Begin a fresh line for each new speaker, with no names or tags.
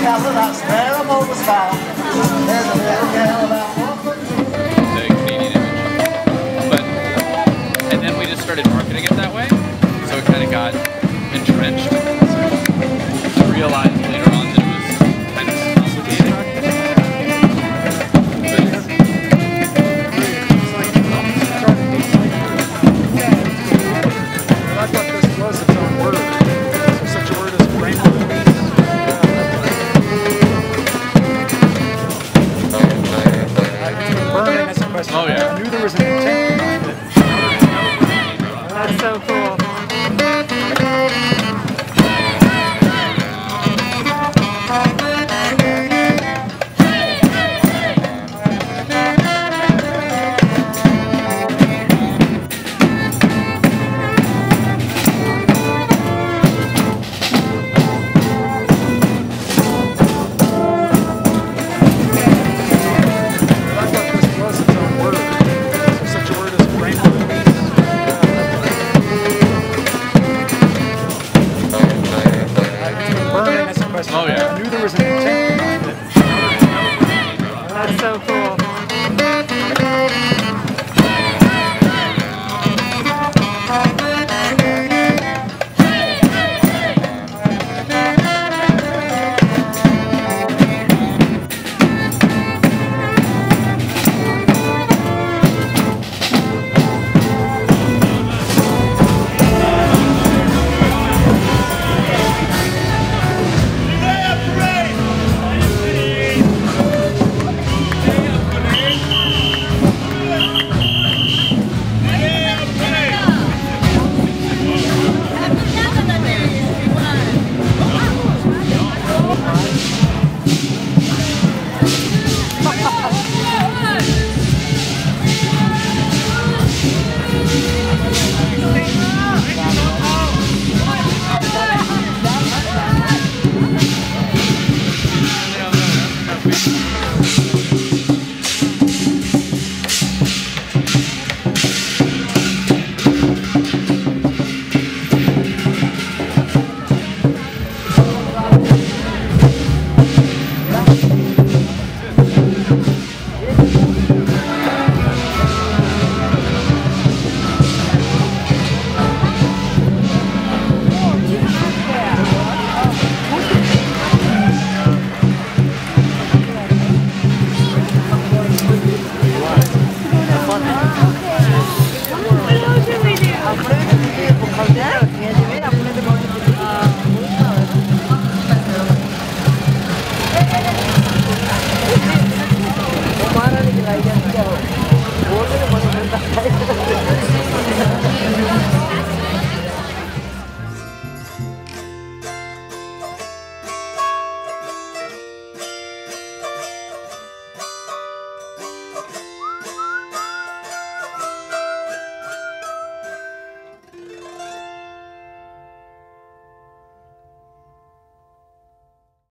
cover that's there on all the spot. There's a little girl about
The Canadian image. But, and then we just started marketing it that way, so it kind of got entrenched. So I realized later on that it was kind of complicated.
I thought this was its own word. Is there such a word as brainwave? It's been burning as a question.
Oh, yeah.
I knew there was an intent behind it.
That's so cool.
I thought this was its own word. Is there such a word as brainwave? It's been burning as a question.
Oh, yeah.
I knew there was an intent behind it.
That's so cool.